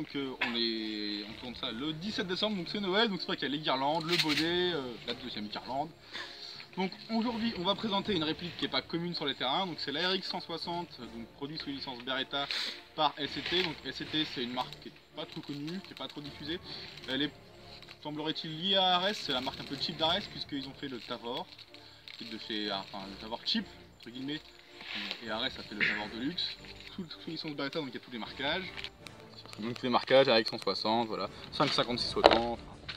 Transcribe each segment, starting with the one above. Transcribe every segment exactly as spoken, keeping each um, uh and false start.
donc euh, on, est... on tourne ça le dix-sept décembre, donc c'est Noël, donc c'est vrai qu'il y a les guirlandes, le bonnet, euh, la deuxième guirlande. Donc aujourd'hui on va présenter une réplique qui n'est pas commune sur les terrains, donc c'est la R X cent soixante, donc produit sous licence Beretta par L C T. Donc L C T c'est une marque qui n'est pas trop connue, qui n'est pas trop diffusée. Elle est, semblerait-il, liée à Ares, c'est la marque un peu cheap d'Ares, puisqu'ils ont fait le Tavor, qui est de chez, enfin le Tavor cheap, entre guillemets, et Ares a fait le Tavor de luxe, sous, sous licence Beretta, donc il y a tous les marquages. Donc tous les marquages, R X cent soixante, voilà, cinq cinquante-six autant.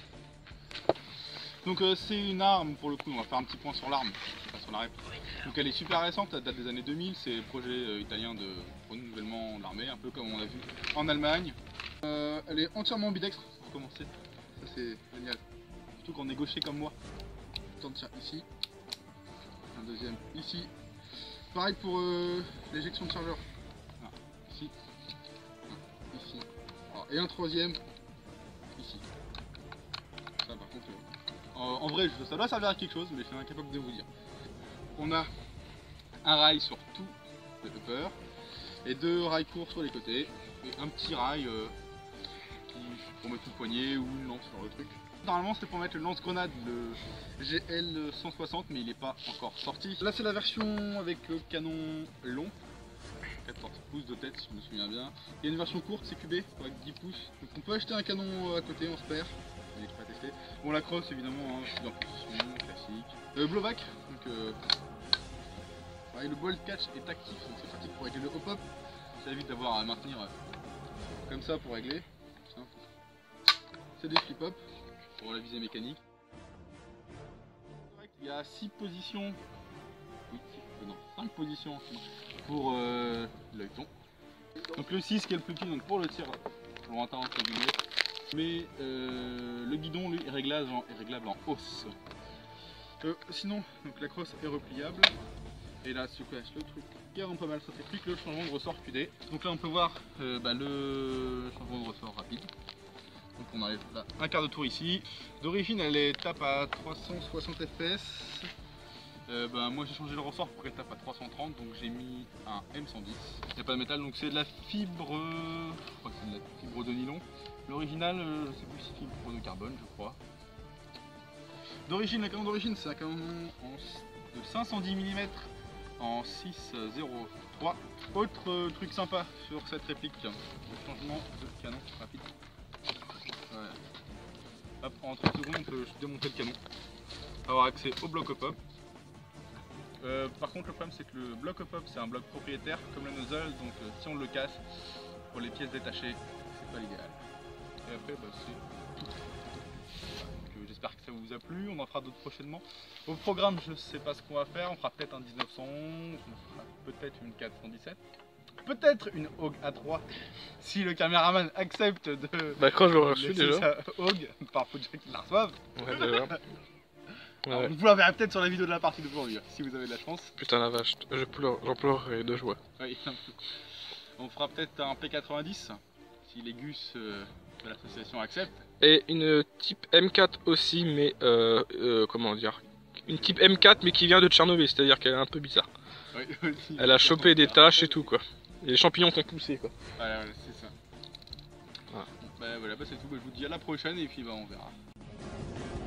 Donc euh, c'est une arme, pour le coup, on va faire un petit point sur l'arme, sur la réplique. Donc elle est super récente, elle date des années deux mille, c'est le projet euh, italien de renouvellement de l'armée, un peu comme on a vu en Allemagne. Euh, elle est entièrement ambidextre, pour commencer, ça c'est génial. Surtout quand on est gaucher comme moi. On tient ici, un deuxième ici. Pareil pour euh, l'éjection de chargeur, ah, ici, ah, ici, ah, et un troisième ici. Ça par contre... Euh, En vrai, ça doit servir à quelque chose, mais je suis incapable de vous dire. On a un rail sur tout le upper et deux rails courts sur les côtés et un petit rail euh, qui, pour mettre une poignée ou une lance sur le truc. Normalement c'était pour mettre le lance-grenade, le G L cent soixante, mais il n'est pas encore sorti. Là c'est la version avec le canon long, quatorze pouces de tête si je me souviens bien. Il y a une version courte, C Q B, avec dix pouces. Donc on peut acheter un canon à côté, on se perd. Il est pas testé. Bon, la crosse évidemment, hein, je suis en position classique. Euh, blowback, donc euh, pareil, le bolt catch est actif, donc c'est pratique pour régler le hop-hop. Ça évite d'avoir à maintenir euh, comme ça pour régler. C'est des flip-hop pour la visée mécanique. Il y a six positions, oui, six, non, cinq positions pour euh, l'œilleton. Donc le six qui est le plus petit, donc pour le tir lointain entre guillemets. Mais euh, le guidon lui est réglable en, est réglable en hausse. Euh, sinon, donc la crosse est repliable. Et là, ce que le truc qui rend pas mal, ça fait plus que le changement de ressort Q D. Donc là, on peut voir euh, bah, le changement de ressort rapide. Donc on arrive là, un quart de tour ici. D'origine, elle est tape à trois cent soixante F P S. Euh, bah, moi j'ai changé le ressort pour qu'elle tape à trois cent trente, donc j'ai mis un M cent dix. Il n'y a pas de métal, donc c'est de la fibre, je crois que c'est de la fibre de nylon. L'original, euh, je sais plus si c'est fibre de carbone, je crois. D'origine, le canon d'origine, c'est un canon en, de cinq cent dix millimètres en six zéro trois. Autre euh, truc sympa sur cette réplique, le changement de canon rapide. Voilà. Hop, en trente secondes, on peut démonter le canon, avoir accès au bloc hop-hop. Euh, par contre, le problème, c'est que le bloc hop-hop, c'est un bloc propriétaire comme le nozzle, donc euh, si on le casse pour les pièces détachées, c'est pas l'idéal. Et après, bah, c'est tout. Voilà. J'espère que ça vous a plu, on en fera d'autres prochainement. Au programme, je ne sais pas ce qu'on va faire, on fera peut-être un dix-neuf cent onze, on fera peut-être une quatre cent dix-sept, peut-être une Hogue A trois, si le caméraman accepte de... Bah quand je l'aurai reçu déjà. Hogue, par faut déjà qu'il la reçoive. Ouais, déjà. Alors, Ouais. vous la verrez peut-être sur la vidéo de la partie d'aujourd'hui, si vous avez de la chance. Putain la vache, je pleure, j'en pleurerai de joie. Oui. On fera peut-être un P quatre-vingt-dix, si les gus euh, de l'association acceptent. Et une type M quatre aussi, mais euh, euh, comment dire, une type M quatre mais qui vient de Tchernobyl, c'est-à-dire qu'elle est un peu bizarre. Oui, aussi, Elle a chopé des taches et tout quoi. Et les champignons qui ont poussé quoi. Voilà, voilà, c'est ça. Voilà. Bon, bah, voilà, bah, c'est tout, bah, je vous dis à la prochaine et puis bah, on verra.